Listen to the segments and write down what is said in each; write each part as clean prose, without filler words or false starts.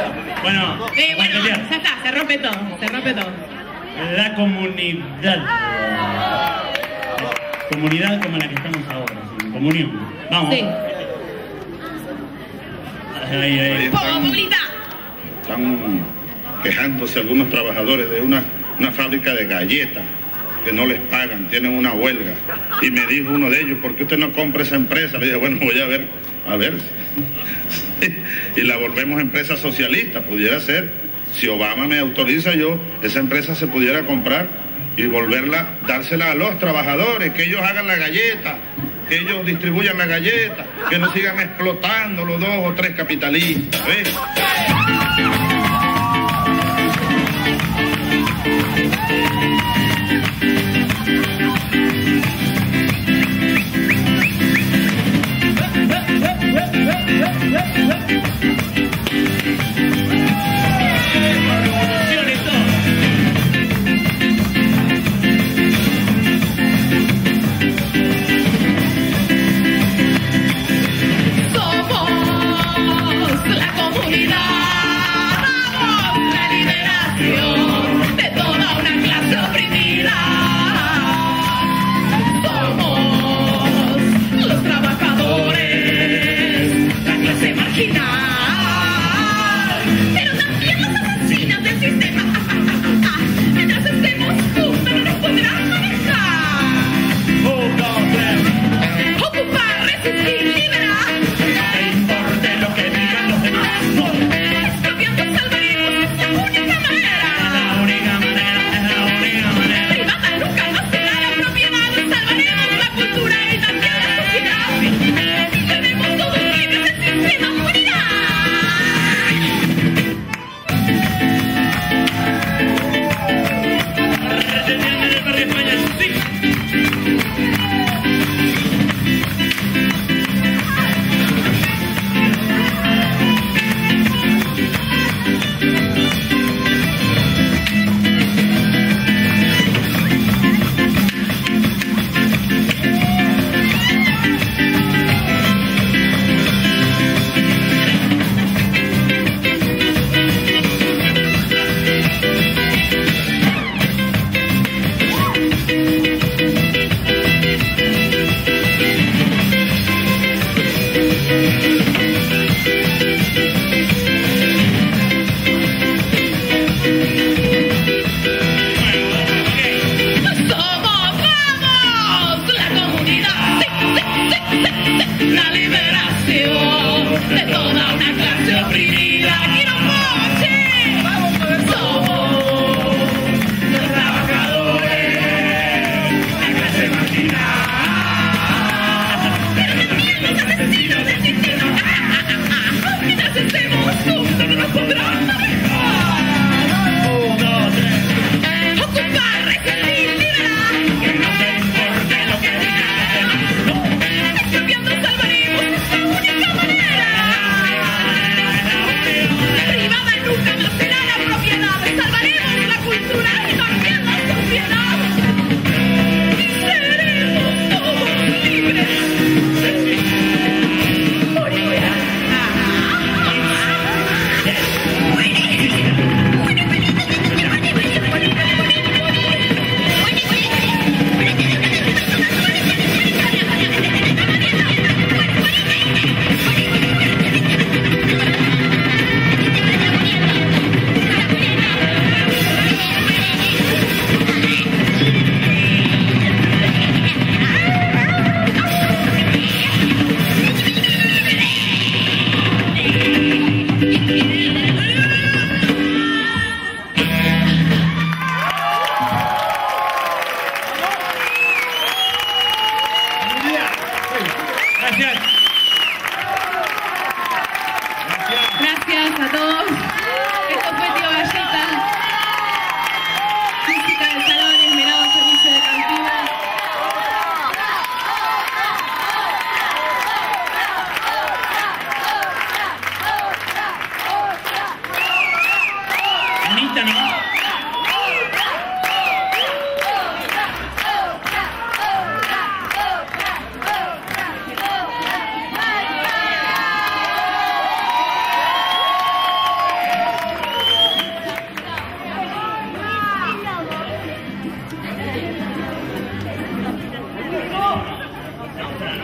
Bueno, bueno, ya está, se rompe todo, se rompe todo. La comunidad. Comunidad como la que estamos ahora, ¿sí? Comunión. Vamos. Sí. Ahí. Están quejándose algunos trabajadores de una fábrica de galletas que no les pagan, tienen una huelga. Y me dijo uno de ellos, ¿por qué usted no compra esa empresa? Le dije, bueno, voy a ver. Y la volvemos empresa socialista, pudiera ser. Si Obama me autoriza, esa empresa se pudiera comprar y volverla, dársela a los trabajadores, que ellos hagan la galleta, que ellos distribuyan la galleta, que no sigan explotando los 2 o 3 capitalistas, ¿ves?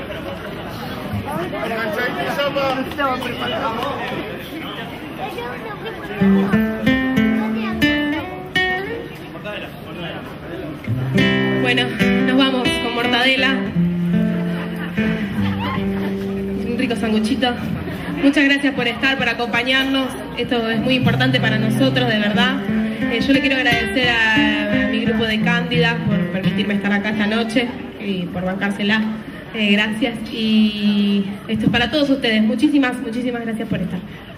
Bueno, nos vamos con mortadela. Un rico sanguchito. Muchas gracias por estar, por acompañarnos. Esto es muy importante para nosotros, de verdad. Yo le quiero agradecer a mi grupo de Cándida por permitirme estar acá esta noche y por bancársela. Gracias. Y esto es para todos ustedes. Muchísimas gracias por estar.